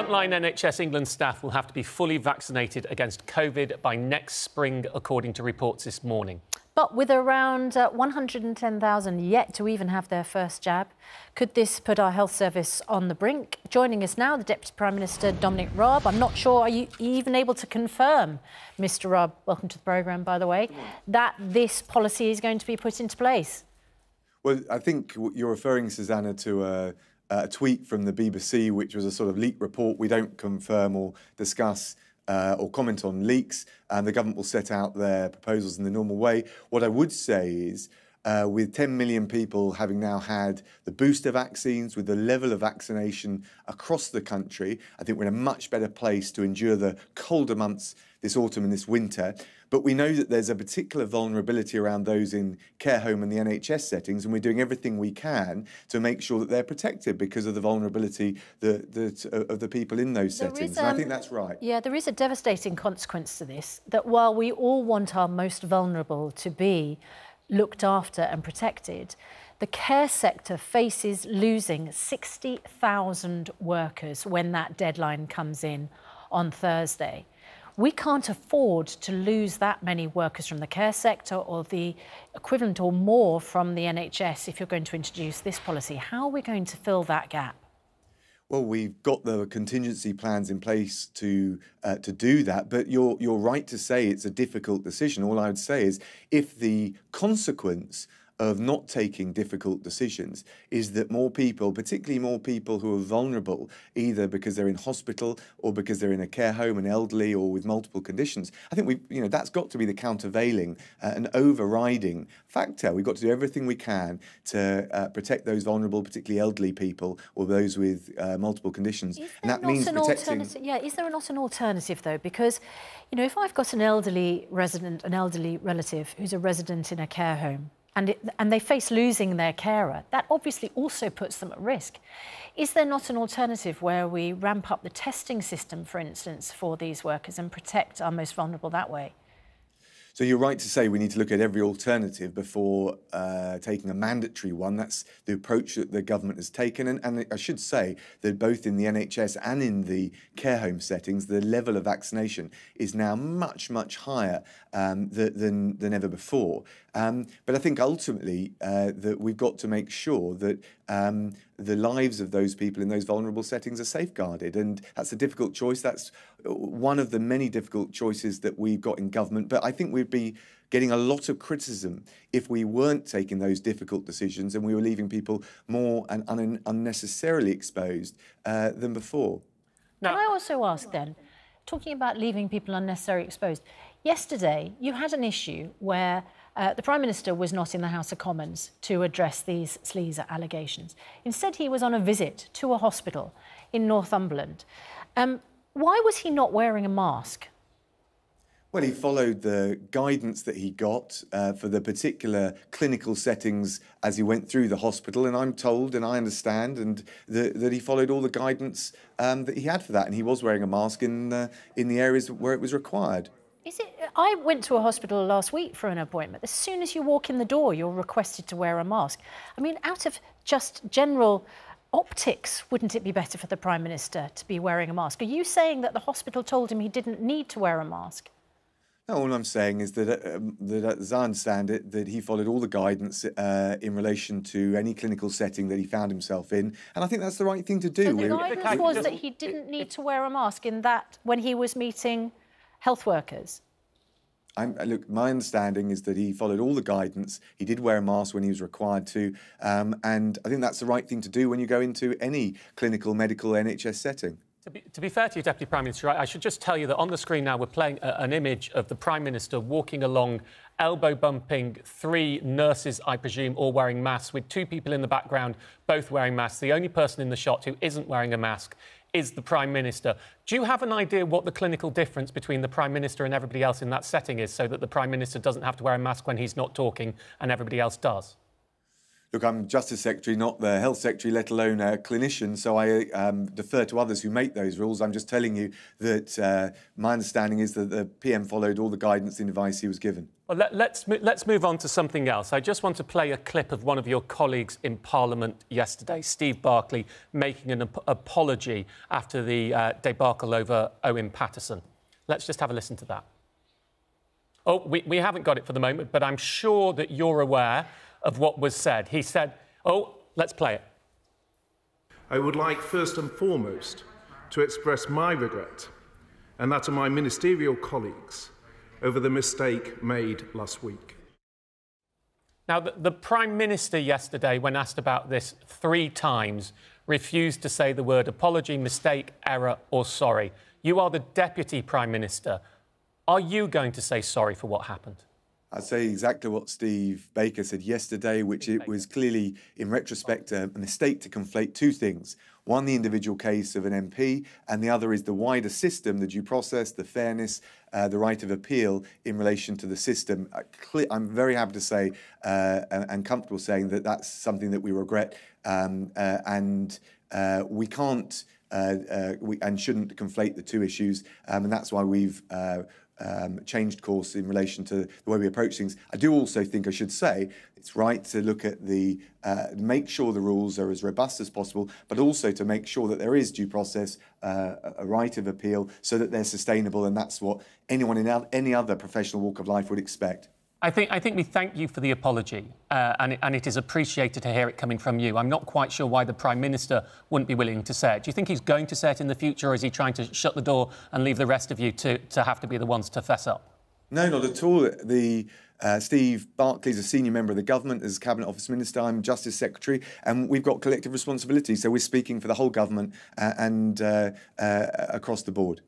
Frontline NHS England staff will have to be fully vaccinated against COVID by next spring, according to reports this morning. But with around 110,000 yet to even have their first jab, could this put our health service on the brink? Joining us now, the Deputy Prime Minister, Dominic Raab. I'm not sure, are you even able to confirm, Mr Raab, welcome to the programme, by the way, that this policy is going to be put into place? Well, I think you're referring, Susanna, to a tweet from the BBC, which was a sort of leaked report. We don't confirm or discuss or comment on leaks, and the government will set out their proposals in the normal way. What I would say is, with 10 million people having now had the booster vaccines, with the level of vaccination across the country, I think we're in a much better place to endure the colder months this autumn and this winter. But we know that there's a particular vulnerability around those in care home and the NHS settings, and we're doing everything we can to make sure that they're protected because of the vulnerability of the people in those settings. And I think that's right. Yeah, there is a devastating consequence to this, that while we all want our most vulnerable to be looked after and protected, the care sector faces losing 60,000 workers when that deadline comes in on Thursday. We can't afford to lose that many workers from the care sector or the equivalent or more from the NHS if you're going to introduce this policy. How are we going to fill that gap? Well, we've got the contingency plans in place to do that, but you're right to say it's a difficult decision. All I would say is, if the consequence of not taking difficult decisions is that more people, particularly more people who are vulnerable, either because they're in hospital or because they're in a care home and elderly or with multiple conditions, I think that's got to be the countervailing and overriding factor. We've got to do everything we can to protect those vulnerable, particularly elderly people or those with multiple conditions. And that means protecting. Yeah, is there not an alternative though? Because, if I've got an elderly resident, an elderly relative who's a resident in a care home, and they face losing their carer, that obviously also puts them at risk. Is there not an alternative where we ramp up the testing system, for instance, for these workers and protect our most vulnerable that way? So you're right to say we need to look at every alternative before taking a mandatory one. That's the approach that the government has taken. And I should say that both in the NHS and in the care home settings, the level of vaccination is now much, much higher than ever before. But I think ultimately that we've got to make sure that the lives of those people in those vulnerable settings are safeguarded. And that's a difficult choice. That's one of the many difficult choices that we've got in government. But I think we'd be getting a lot of criticism if we weren't taking those difficult decisions and we were leaving people more and unnecessarily exposed than before. Now, can I also ask then, talking about leaving people unnecessarily exposed, yesterday you had an issue where the Prime Minister was not in the House of Commons to address these sleaze allegations. Instead, he was on a visit to a hospital in Northumberland. Why was he not wearing a mask? Well, he followed the guidance that he got for the particular clinical settings as he went through the hospital, and I'm told and I understand that he followed all the guidance that he had for that, and he was wearing a mask in the areas where it was required. I went to a hospital last week for an appointment. As soon as you walk in the door, you're requested to wear a mask. I mean, out of just general optics, wouldn't it be better for the Prime Minister to be wearing a mask? Are you saying that the hospital told him he didn't need to wear a mask? No, all I'm saying is that as I understand it, that he followed all the guidance in relation to any clinical setting that he found himself in, and I think that's the right thing to do. So the guidance was that he didn't need to wear a mask in that when he was meeting health workers? Look, my understanding is that he followed all the guidance. He did wear a mask when he was required to, and I think that's the right thing to do when you go into any clinical, medical, NHS setting. To be fair to you, Deputy Prime Minister, I should just tell you that on the screen now we're playing an image of the Prime Minister walking along, elbow-bumping 3 nurses, I presume, all wearing masks, with 2 people in the background, both wearing masks. The only person in the shot who isn't wearing a mask is the Prime Minister. Do you have an idea what the clinical difference between the Prime Minister and everybody else in that setting is, so that the Prime Minister doesn't have to wear a mask when he's not talking and everybody else does? Look, I'm Justice Secretary, not the Health Secretary, let alone a clinician, so I defer to others who make those rules. I'm just telling you that my understanding is that the PM followed all the guidance and advice he was given. Well, let's move on to something else. I just want to play a clip of one of your colleagues in Parliament yesterday, Steve Barclay, making an apology after the debacle over Owen Paterson. Let's just have a listen to that. Oh, we haven't got it for the moment, but I'm sure that you're aware of what was said. He said, oh, let's play it. I would like first and foremost to express my regret, and that of my ministerial colleagues, over the mistake made last week. Now, the Prime Minister yesterday, when asked about this 3 times, refused to say the word apology, mistake, error or sorry. You are the Deputy Prime Minister. Are you going to say sorry for what happened? I'd say exactly what Steve Baker said yesterday, which it was clearly, in retrospect, a mistake to conflate 2 things. One, the individual case of an MP, and the other is the wider system, the due process, the fairness, the right of appeal in relation to the system. I'm very happy to say and comfortable saying that that's something that we regret, and we can't and shouldn't conflate the 2 issues, and that's why we've changed course in relation to the way we approach things. I do also think I should say it's right to look at make sure the rules are as robust as possible, but also to make sure that there is due process, a right of appeal, so that they're sustainable, and that's what anyone in any other professional walk of life would expect. I think we thank you for the apology, and it is appreciated to hear it coming from you. I'm not quite sure why the Prime Minister wouldn't be willing to say it. Do you think he's going to say it in the future, or is he trying to shut the door and leave the rest of you to have to be the ones to fess up? No, not at all. Steve Barclay is a senior member of the government as Cabinet Office Minister. I'm Justice Secretary, and we've got collective responsibility. So we're speaking for the whole government and across the board.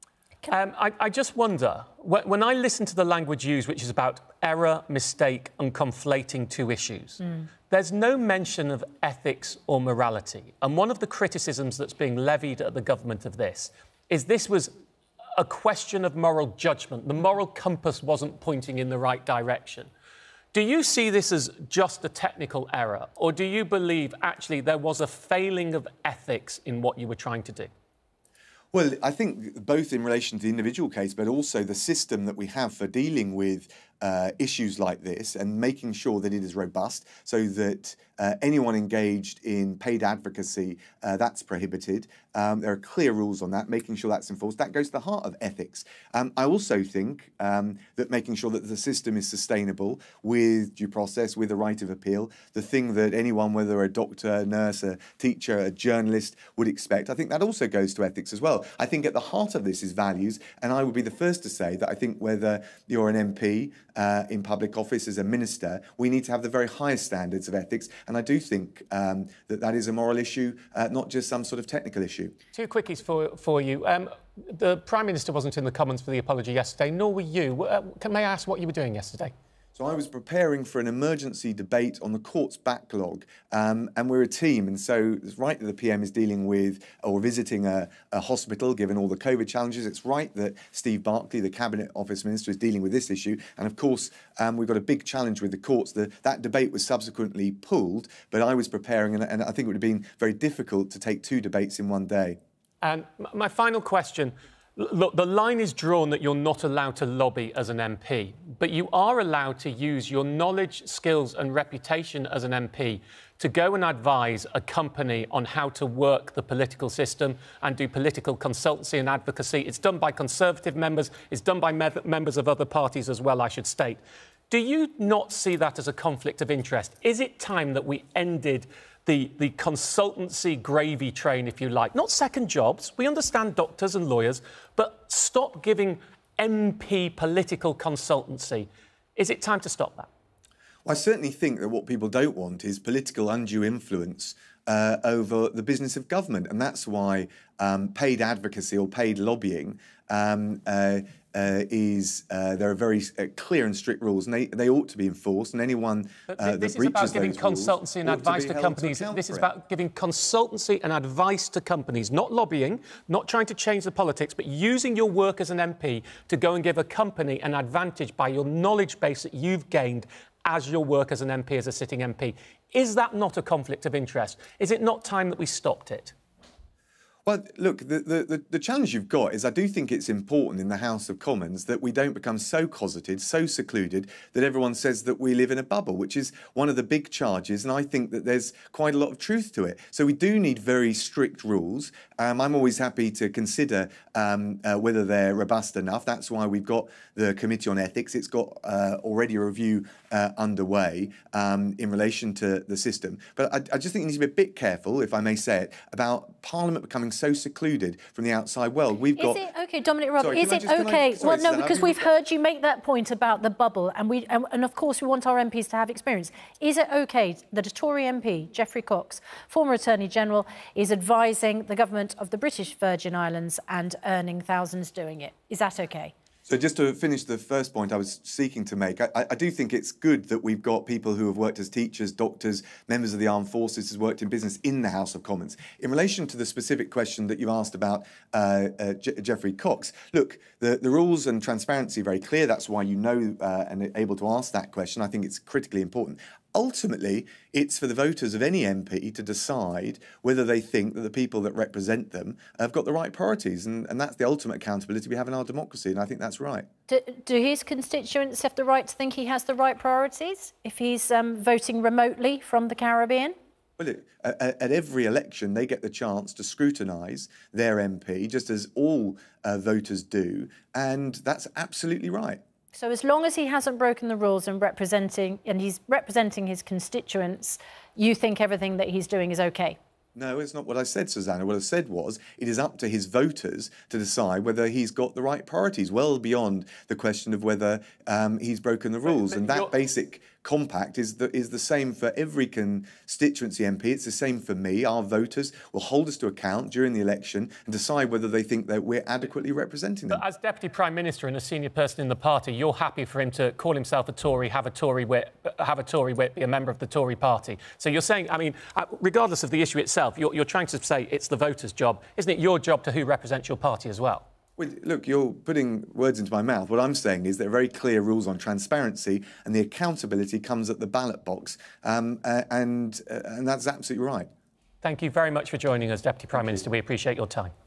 I just wonder, when I listen to the language used, which is about error, mistake and conflating 2 issues, there's no mention of ethics or morality. And one of the criticisms that's being levied at the government of this was a question of moral judgment. The moral compass wasn't pointing in the right direction. Do you see this as just a technical error, or do you believe actually there was a failing of ethics in what you were trying to do? Well, I think both in relation to the individual case, but also the system that we have for dealing with issues like this and making sure that it is robust so that anyone engaged in paid advocacy, that's prohibited. There are clear rules on that, making sure that's enforced. That goes to the heart of ethics. I also think that making sure that the system is sustainable with due process, with a right of appeal, the thing that anyone, whether a doctor, a nurse, a teacher, a journalist, would expect, I think that also goes to ethics as well. I think at the heart of this is values, and I would be the first to say that I think whether you're an MP in public office as a minister, we need to have the very highest standards of ethics, and I do think that is a moral issue, not just some sort of technical issue. 2 quickies for you. The Prime Minister wasn't in the Commons for the apology yesterday, nor were you. May I ask what you were doing yesterday? So I was preparing for an emergency debate on the court's backlog, and we're a team, and so it's right that the PM is dealing with or visiting a hospital, given all the COVID challenges. It's right that Steve Barclay, the Cabinet Office Minister, is dealing with this issue, and of course we've got a big challenge with the courts. That debate was subsequently pulled, but I was preparing, and I think it would have been very difficult to take 2 debates in one day. And my final question. Look, the line is drawn that you're not allowed to lobby as an MP, but you are allowed to use your knowledge, skills and reputation as an MP to go and advise a company on how to work the political system and do political consultancy and advocacy. It's done by Conservative members. It's done by members of other parties as well, I should state. Do you not see that as a conflict of interest? Is it time that we ended the consultancy gravy train, if you like? Not second jobs. We understand doctors and lawyers, but stop giving MP political consultancy. Is it time to stop that? Well, I certainly think that what people don't want is political undue influence over the business of government. And that's why paid advocacy or paid lobbying there are very clear and strict rules, and they ought to be enforced. And anyone that breaches those rules, this is about giving consultancy and advice to companies. This is about giving consultancy and advice to companies, not lobbying, not trying to change the politics, but using your work as an MP to go and give a company an advantage by your knowledge base that you've gained as your work as an MP, as a sitting MP. Is that not a conflict of interest? Is it not time that we stopped it? Well, look, the challenge you've got is I do think it's important in the House of Commons that we don't become so closeted, so secluded, that everyone says that we live in a bubble, which is one of the big charges, and I think that there's quite a lot of truth to it. So we do need very strict rules. I'm always happy to consider whether they're robust enough. That's why we've got the Committee on Ethics. It's got already a review underway in relation to the system. But I just think you need to be a bit careful, if I may say it, about Parliament becoming so secluded from the outside world. We've got... Is it okay, Dominic, Raab, is it okay? Well, no, because we've heard you make that point about the bubble, and of course we want our MPs to have experience. Is it okay that a Tory MP, Geoffrey Cox, former Attorney General, is advising the government of the British Virgin Islands and earning thousands doing it? Is that okay? So just to finish the first point I was seeking to make, I do think it's good that we've got people who have worked as teachers, doctors, members of the armed forces, who's worked in business in the House of Commons. In relation to the specific question that you've asked about Geoffrey Cox, look, the rules and transparency are very clear. That's why you know and are able to ask that question. I think it's critically important. Ultimately, it's for the voters of any MP to decide whether they think that the people that represent them have got the right priorities. And that's the ultimate accountability we have in our democracy. And I think that's right. Do his constituents have the right to think he has the right priorities if he's voting remotely from the Caribbean? Well, at every election, they get the chance to scrutinise their MP, just as all voters do. And that's absolutely right. So as long as he hasn't broken the rules and he's representing his constituents, you think everything that he's doing is okay? No, it's not what I said, Susanna. What I said was it is up to his voters to decide whether he's got the right priorities, well beyond the question of whether he's broken the rules. And that basic compact is the same for every constituency MP. It's the same for me. Our voters will hold us to account during the election and decide whether they think that we're adequately representing them. But as Deputy Prime Minister and a senior person in the party, you're happy for him to call himself a Tory, have a Tory whip, be a member of the Tory party. So you're saying, I mean, regardless of the issue itself, you're trying to say it's the voters' job. Isn't it your job to who represents your party as well? Well, look, you're putting words into my mouth. What I'm saying is there are very clear rules on transparency, and the accountability comes at the ballot box, and that's absolutely right. Thank you very much for joining us, Deputy Prime Minister. We appreciate your time.